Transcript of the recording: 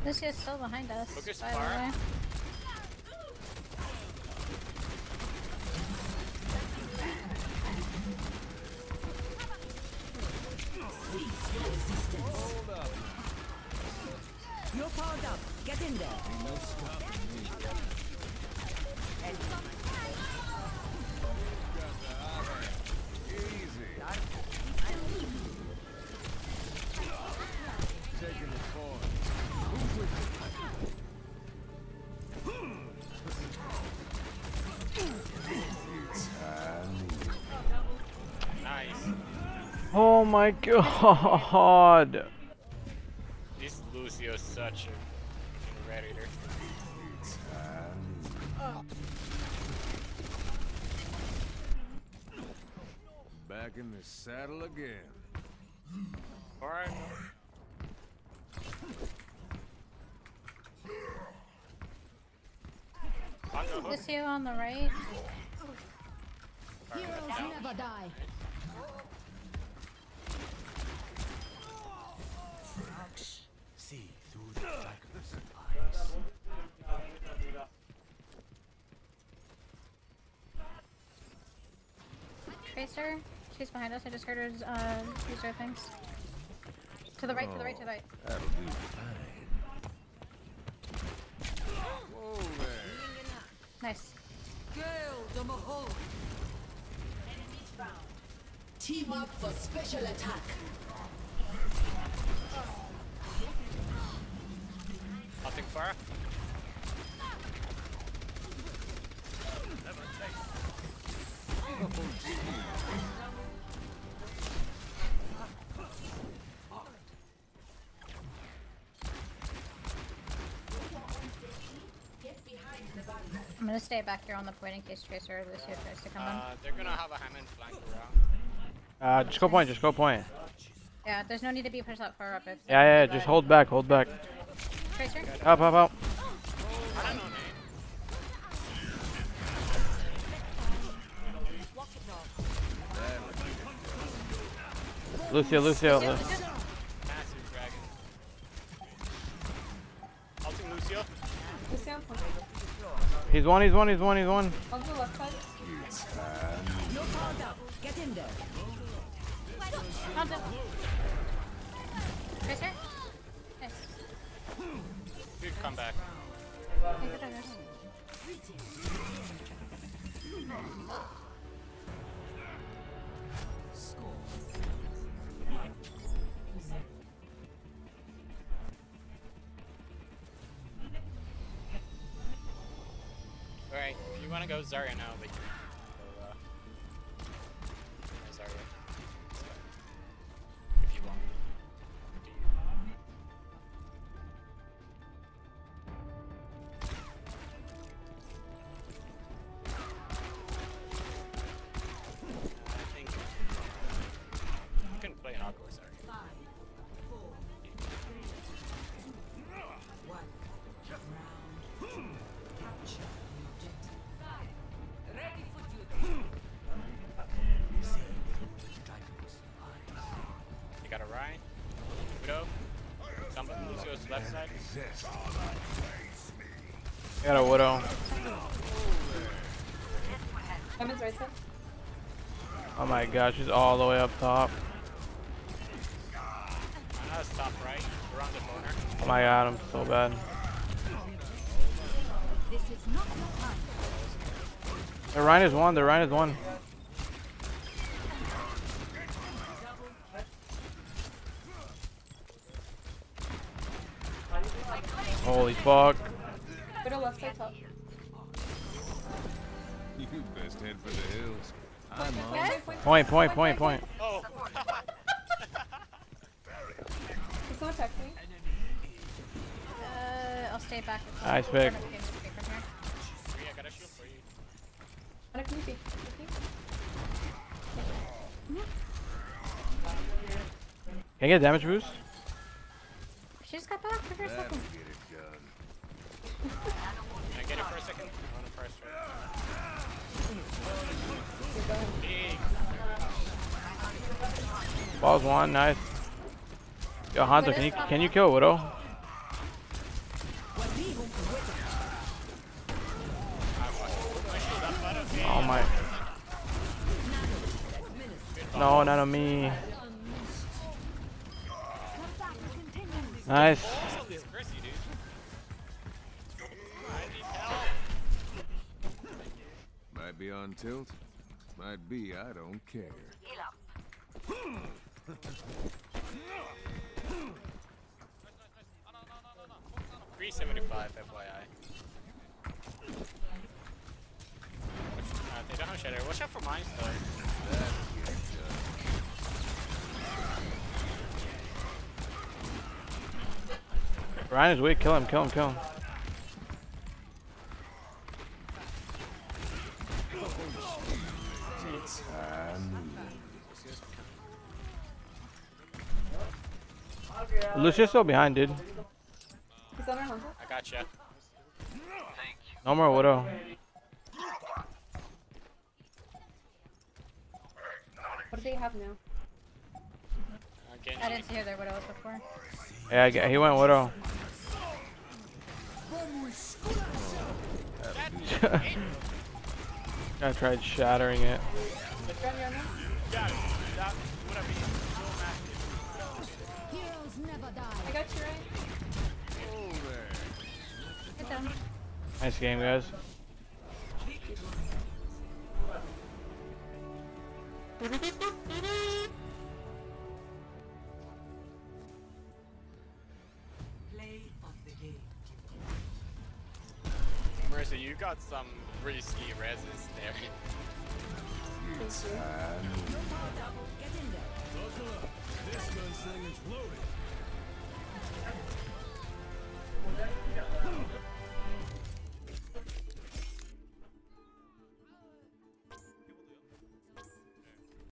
This guy's still behind us, Focus by the fire. way. Hold up. You're powered up. Get in there. Ain't no stopping me. Easy. Taking the forward. Who's with Nice. Oh my god. This Lucio's such a freaking redditor. Back in the saddle again. Alright. On the hook. Lucio on the right. Heroes never die. See through the dragon's eyes. Tracer. She's behind us. I just heard her use her things. To the right, to the right, to the right. That'll do fine. Whoa there. Nice. Team up for special attack. Nothing far. I'm gonna stay back here on the point in case Tracer or Lucio tries to come in. They're gonna have a Hammond flank around. Just go point, just go point. Yeah, there's no need to be pushed that far up if Yeah, just hold back, hold back. Tracer? Up, up, up. I don't know, man. Lucio. Lucio. Massive dragon. Ulting Lucio. He's one. You're powered up. Get in there. On the... Tracer? Nice. Good comeback. Think of others. Alright, if you wanna go Zarya now, but you can go, Zarya. So, if you want. Do you? I think you can play an Aqua Zarya. You got a Ryan, Widow, somebody Lucio's left side. I got a Widow. Hammond's right side. Oh my gosh, she's all the way up top. I know it's top right, around the corner. Oh my god, I'm so bad. This is not your time. The Rhine is one, the Rhine is one. Holy fuck. Widow left side top. You best head for the hills. I'm on. Point. Oh! Can someone text me? I'll stay back. Nice pick. I got a shield for you. Anna, can you peek? Can I get a damage boost? She just got back for a That'll second. get it done. Can I get it for a second? I want to first Big. Balls one, nice. Yo, Hanzo, can you kill Widow? Oh my. No, not on me. Nice. Also this Chrissy, dude. I need help. Might be on tilt. Might be, I don't care. 375 FYI. They don't have shadow. Watch out for mines though. Ryan is weak. Kill him, kill him, kill him. Lucius still behind, dude. He's on our hunter. I gotcha. No more Widow. What do they have now? Again, I didn't see her there what I was before. Yeah, he went Widow. I tried shattering it. Which one you're on? yeah, that would have been so massive. Heroes never I die. got you right. Get down. Nice game, guys. Play of the game. Marissa, you got some risky reses there. Thank you. Your power up. Get in there. This gunslinger's loaded.